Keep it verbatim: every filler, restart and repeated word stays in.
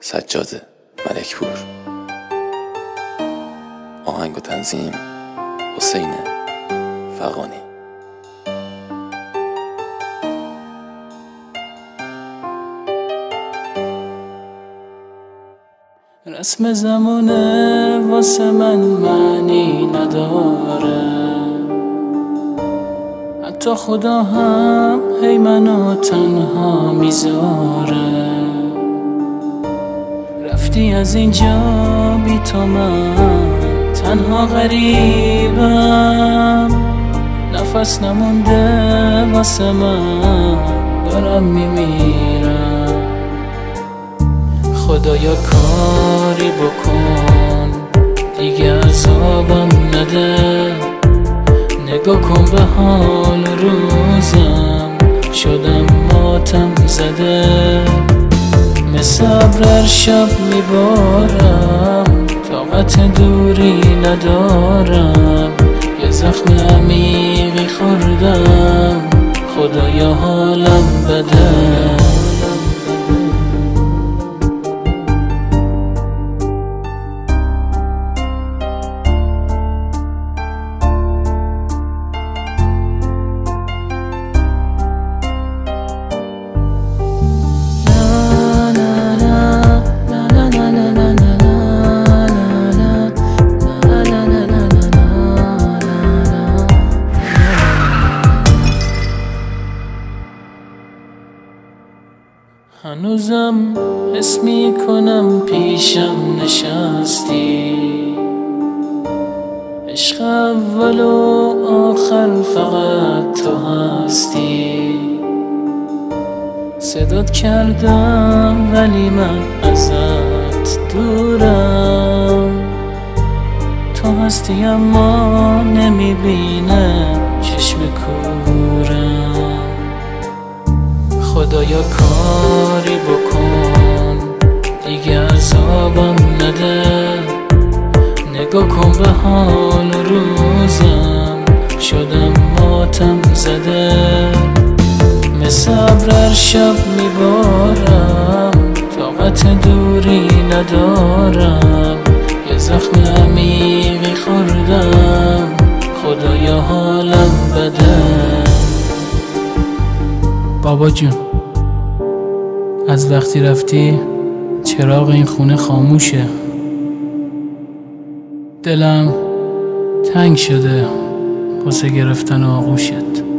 سجاد ملکپور. آهنگ و تنظیم حسین فغانی. رسم زمانه واسه من معنی نداره، حتی خدا هم هی منو تنها میذاره. رفتی از اینجا بی تو من تنها غریبم، نفس نمونده واسه من دارم میمیرم. خدایا کاری بکن دیگه عذابم نده، نگاه کن به حال روزم شدم ماتم زده. مثل ابر شب میبارم طاقت دوری ندارم، یه زخم عمیقی خوردم خدایا حالم بده. هنوزم حس میکنم پیشم نشستی، عشق اول و آخر فقط تو هستی. صدات کردم ولی من ازت دورم، تو هستی اما نمیبینم چشم کورم. خدایا کاری بکن دیگه عذابم نده، نگاه کن به حال روزم شدم ماتم زده. مثل ابر شب میبارم طاقت دوری ندارم، یه زخم عمیقی خوردم خدایا حالم بده. بابا جون از وقتی رفتی چراغ این خونه خاموشه، دلم تنگ شده واسه گرفتن آغوشت.